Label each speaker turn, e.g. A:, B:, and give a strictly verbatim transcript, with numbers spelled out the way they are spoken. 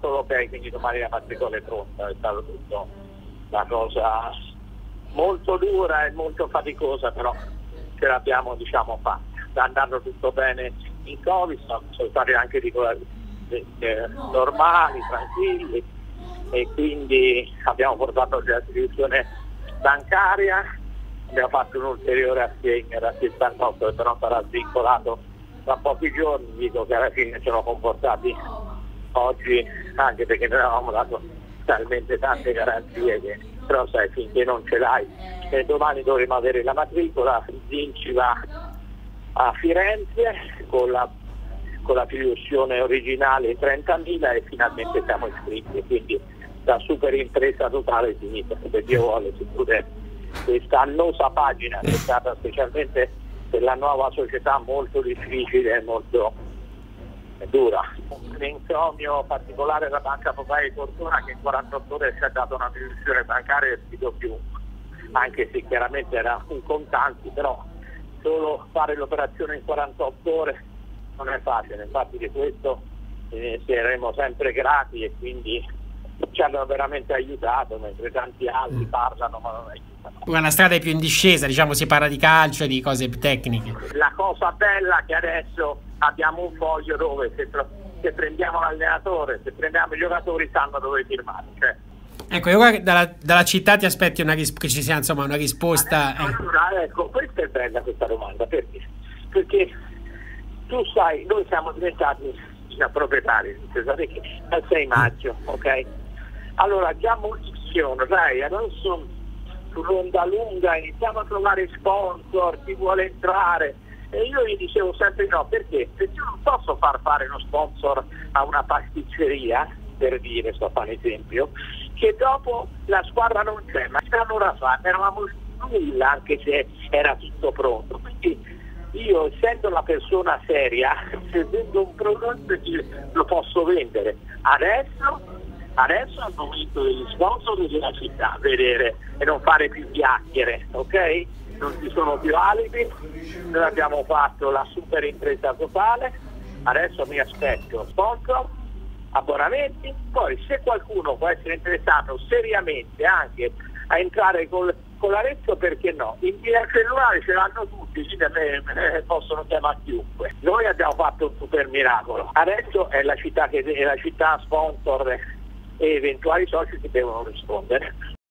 A: dato l'ok, quindi domani la matricola è pronta. È stata tutto una cosa molto dura e molto faticosa, però ce l'abbiamo, diciamo, fatta. Sta andando tutto bene in Covid, sono stati anche regolari, eh, normali, tranquilli, e quindi abbiamo portato l'istituzione bancaria, abbiamo fatto un ulteriore assegno a settantotto che però sarà svincolato tra pochi giorni. Dico che alla fine ci siamo comportati oggi, anche perché noi avevamo dato talmente tante garanzie che, però sai, finché non ce l'hai, e domani dovremo avere la matricola. Vinci va a Firenze con la, con la filiazione originale trentamila e finalmente siamo iscritti, quindi la super impresa totale finita, se Dio vuole, si chiude questa annosa pagina che è stata specialmente per la nuova società molto difficile e molto dura. Un encomio particolare della Banca Popolare di Cortona, che in quarantotto ore ci ha dato una fiduziaria bancaria e sfido chiunque, anche se chiaramente era un contanti, però solo fare l'operazione in quarantotto ore non è facile. Infatti di questo eh, saremo sempre grati, e quindi ci hanno veramente aiutato, mentre tanti altri parlano ma non aiutano.
B: Una strada più in discesa, diciamo, si parla di calcio e di cose più tecniche.
A: La cosa bella è che adesso abbiamo un foglio dove se, se prendiamo l'allenatore, se prendiamo i giocatori, sanno dove firmare. Cioè.
B: Ecco, io dalla, dalla città ti aspetti una ris- che ci sia, insomma, una risposta.
A: Adesso, allora, ecco, questa è bella questa domanda, perché? Perché tu sai, noi siamo diventati già proprietari, sapete che dal sei maggio, ok? Allora già molti dicevano, dai, adesso sull'onda lunga iniziamo a trovare sponsor, chi vuole entrare, e io gli dicevo sempre no. Perché? Perché io non posso far fare uno sponsor a una pasticceria, per dire, sto a fare esempio, che dopo la squadra non c'è, ma un'ora fa eravamo nulla, anche se era tutto pronto. Quindi io, essendo una persona seria, se vendo un prodotto lo posso vendere. Adesso Adesso è il momento degli sponsor della città, vedere e non fare più chiacchiere, ok? Non ci sono più alibi, noi abbiamo fatto la super impresa totale, adesso mi aspetto sponsor, abbonamenti, poi se qualcuno può essere interessato seriamente anche a entrare con, con l'Arezzo, perché no? In via cellulare ce l'hanno tutti, quindi a me, me possono chiamare chiunque. Noi abbiamo fatto un super miracolo, adesso è la città che è la città sponsor e eventuali soci che devono rispondere.